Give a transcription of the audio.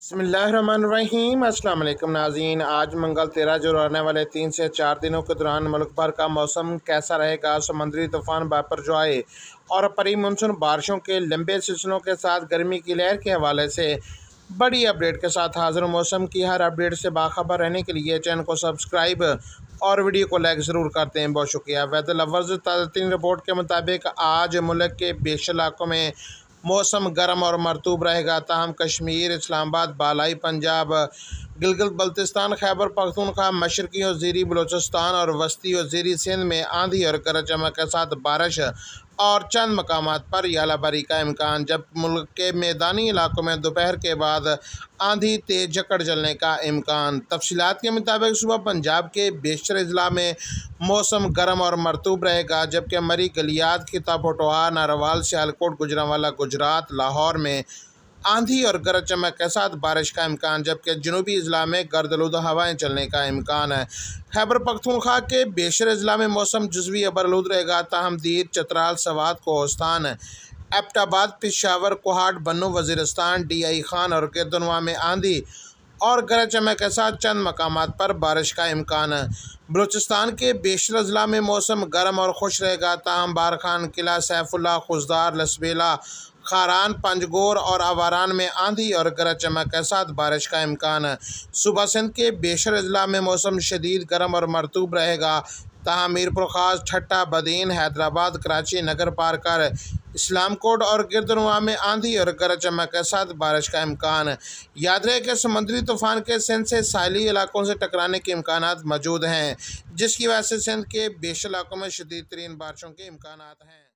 बिस्मिल्लाहिर्रहमानिर्रहीम। अस्सलाम वालेकुम नाज़रीन। आज मंगल 13 जो रहने वाले 3 से 4 दिनों के दौरान मुल्क भर का मौसम कैसा रहेगा। समुद्री तूफ़ान बापरजॉय और परी मानसून बारिशों के लंबे सिलसिलों के साथ गर्मी की लहर के हवाले से बड़ी अपडेट के साथ हाजिर। मौसम की हर अपडेट से बाखबर रहने के लिए चैनल को सब्सक्राइब और वीडियो को लाइक ज़रूर करते हैं। बहुत शुक्रिया। वेदर लवर्स ताज़ा तरीन रिपोर्ट के मुताबिक आज मुल्क के बेशतर इलाकों में मौसम गर्म और मरतूब रहेगा। ताहम कश्मीर, इस्लामाबाद, बालाई पंजाब, गिलगित बल्तिस्तान, खैबर पख्तूनख्वा, मशरकी और ज़ेरी बलोचिस्तान और वस्ती और ज़ेरी सिंध में आंधी और गरज चमक के साथ बारिश और चंद मकामात पर यालाबारी का इम्कान, जब मुल्क के मैदानी इलाकों में दोपहर के बाद आंधी तेज झकड़ चलने का इम्कान। तफसीलात के मुताबिक सुबह पंजाब के बेशतर अजला में मौसम गर्म और मरतूब रहेगा, जबकि मरी, गलियात, खिता पोटोहार, नारवाल, सियालकोट, गुजरांवाला, गुजरात, लाहौर में आंधी और गरज चमक के साथ बारिश का इम्कान, जबकि जनूबी अजला में गर्द-आलूदा हवाएं चलने का इम्कान है। खैबर पख्तूनख्वा के बेशतर अजला में मौसम जुज़वी अबरआलूद रहेगा। ताहम दीर, चतराल, सवात, कोहिस्तान, एबटाबाद, पेशावर, कोहाट, बन्नू, वज़ीरिस्तान, DI खान और गिरदनवा में आंधी और गरज चमक के साथ चंद मकामात पर बारिश का इम्कान है। बलूचिस्तान के बेशतर अजला में मौसम गर्म और खुश रहेगा। ताहम बारखान, किला, सैफुल्ला, खुजदार, लसबेला, खारान, पंजगोर और आवारान में आंधी और गरज चमक के साथ बारिश का इम्कान है। सुबह सिंध के बेशतर अजला में मौसम शदीद गर्म और मरतूब रहेगा। ताहम मीरपुर खास, ठट्टा, बदीन, हैदराबाद, कराची, नगर पारकर, इस्लामकोट और गिरदनवा में आंधी और गरज चमक के साथ बारिश का इम्कान है। याद रहे कि समुद्री तूफ़ान के सिंध से साहिली इलाकों से टकराने के इम्कानात मौजूद हैं, जिसकी वजह से सिंध के बेशतर इलाकों में शदीद तरीन बारिशों के इम्कानात हैं।